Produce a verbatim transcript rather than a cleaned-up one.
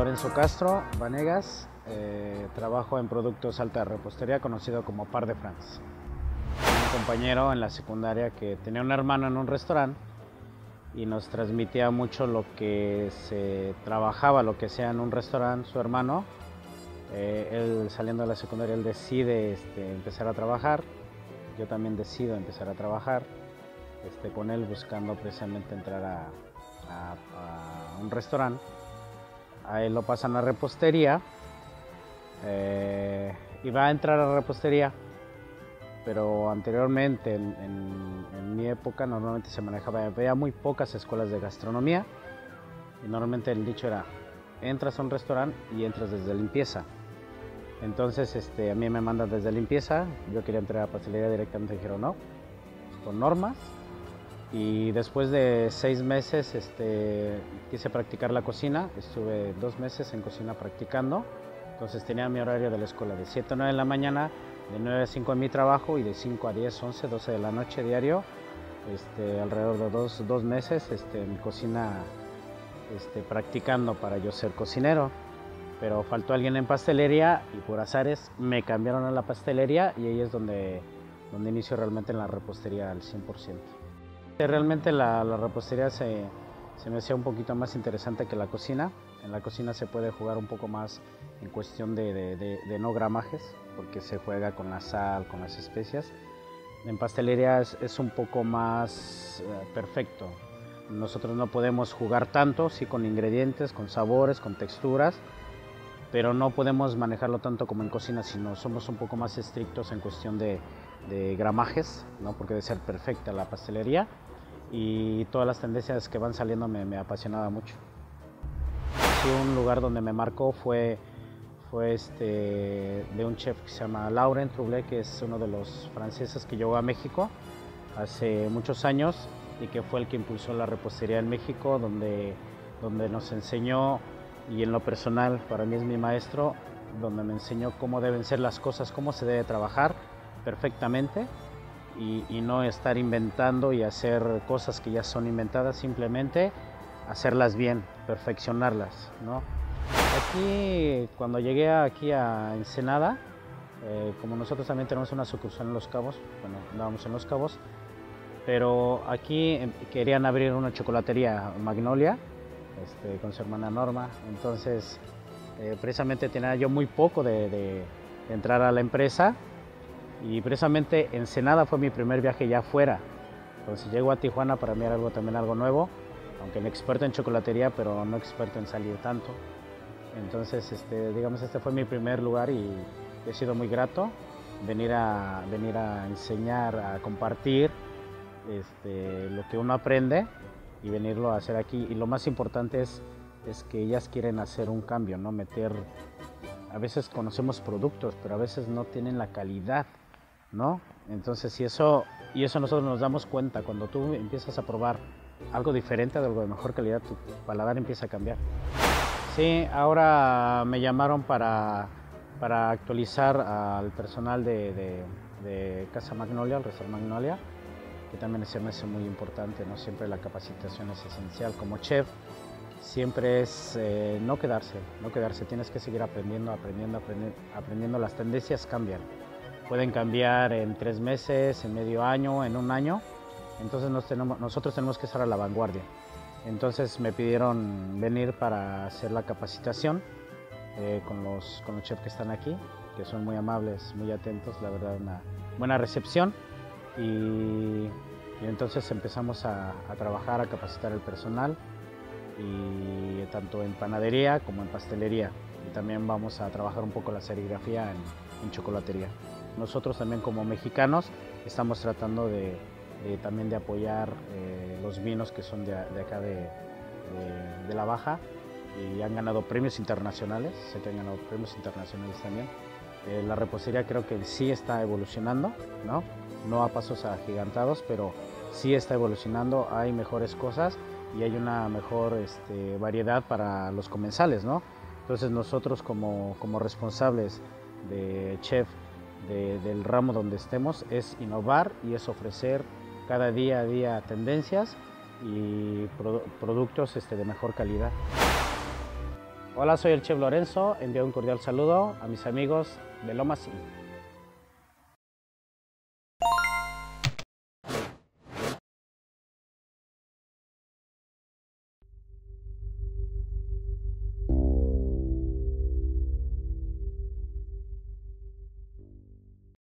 Lorenzo Castro Vanegas, eh, trabajo en productos alta repostería conocido como Par de France. Un compañero en la secundaria que tenía un hermano en un restaurante y nos transmitía mucho lo que se trabajaba, lo que sea en un restaurante, su hermano. Eh, él saliendo de la secundaria, él decide este, empezar a trabajar, yo también decido empezar a trabajar este, con él buscando precisamente entrar a, a, a un restaurante. A él lo pasan a repostería eh, y va a entrar a repostería, pero anteriormente en, en, en mi época normalmente se manejaba, había muy pocas escuelas de gastronomía y normalmente el dicho era entras a un restaurante y entras desde limpieza. Entonces este, a mí me mandan desde limpieza, yo quería entrar a pastelería directamente, dijeron no, con normas. Y después de seis meses este, quise practicar la cocina, estuve dos meses en cocina practicando, entonces tenía mi horario de la escuela de siete a nueve de la mañana, de nueve a cinco en mi trabajo y de cinco a diez, once, doce de la noche diario, este, alrededor de dos, dos meses este, en cocina este, practicando para yo ser cocinero. Pero faltó alguien en pastelería y por azares me cambiaron a la pastelería y ahí es donde, donde inicio realmente en la repostería al cien por ciento. Realmente la, la repostería se, se me hacía un poquito más interesante que la cocina. En la cocina se puede jugar un poco más en cuestión de, de, de, de no gramajes, porque se juega con la sal, con las especias. En pastelería es, es un poco más eh, perfecto. Nosotros no podemos jugar tanto, sí con ingredientes, con sabores, con texturas, pero no podemos manejarlo tanto como en cocina, sino somos un poco más estrictos en cuestión de, de gramajes, ¿no? Porque debe ser perfecta la pastelería. Y todas las tendencias que van saliendo me, me apasionaba mucho. Sí, un lugar donde me marcó fue, fue este, de un chef que se llama Laurent Trouble, que es uno de los franceses que llegó a México hace muchos años y que fue el que impulsó la repostería en México, donde, donde nos enseñó, y en lo personal para mí es mi maestro, donde me enseñó cómo deben ser las cosas, cómo se debe trabajar perfectamente. Y, y no estar inventando y hacer cosas que ya son inventadas, simplemente hacerlas bien, perfeccionarlas, ¿no? Aquí, cuando llegué aquí a Ensenada, eh, como nosotros también tenemos una sucursal en Los Cabos, bueno, andábamos en Los Cabos, pero aquí querían abrir una chocolatería, Magnolia, este, con su hermana Norma, entonces eh, precisamente tenía yo muy poco de, de, de entrar a la empresa. Y precisamente Ensenada fue mi primer viaje ya afuera. Entonces llego a Tijuana, para mí era algo, también algo nuevo, aunque me experto en chocolatería, pero no experto en salir tanto. Entonces, este, digamos, este fue mi primer lugar y he sido muy grato venir a, venir a enseñar, a compartir este, lo que uno aprende y venirlo a hacer aquí. Y lo más importante es, es que ellas quieren hacer un cambio, ¿no? Meter, a veces conocemos productos, pero a veces no tienen la calidad, ¿no? Entonces, y eso, y eso nosotros nos damos cuenta cuando tú empiezas a probar algo diferente, algo de mejor calidad, tu paladar empieza a cambiar. Sí, ahora me llamaron para, para actualizar al personal de, de, de Casa Magnolia, el restaurante Magnolia, que también se me hace muy importante, ¿no? Siempre la capacitación es esencial. Como chef, siempre es eh, no quedarse, no quedarse, tienes que seguir aprendiendo, aprendiendo, aprendiendo, aprendiendo. Las tendencias cambian. Pueden cambiar en tres meses, en medio año, en un año. Entonces nos tenemos, nosotros tenemos que estar a la vanguardia. Entonces me pidieron venir para hacer la capacitación eh, con, los, con los chefs que están aquí, que son muy amables, muy atentos, la verdad, una buena recepción. Y, y entonces empezamos a, a trabajar, a capacitar el personal, y tanto en panadería como en pastelería. Y también vamos a trabajar un poco la serigrafía en, en chocolatería. Nosotros también como mexicanos estamos tratando de, de también de apoyar eh, los vinos que son de, de acá de, de, de la Baja y han ganado premios internacionales, sé que han ganado premios internacionales también. Eh, la repostería creo que sí está evolucionando, ¿no? No a pasos agigantados, pero sí está evolucionando, hay mejores cosas y hay una mejor este, variedad para los comensales, ¿no? Entonces nosotros como, como responsables de chef de, del ramo donde estemos es innovar y es ofrecer cada día a día tendencias y produ productos este, de mejor calidad. Hola, soy el chef Lorenzo. Envío un cordial saludo a mis amigos de Lomas Inn.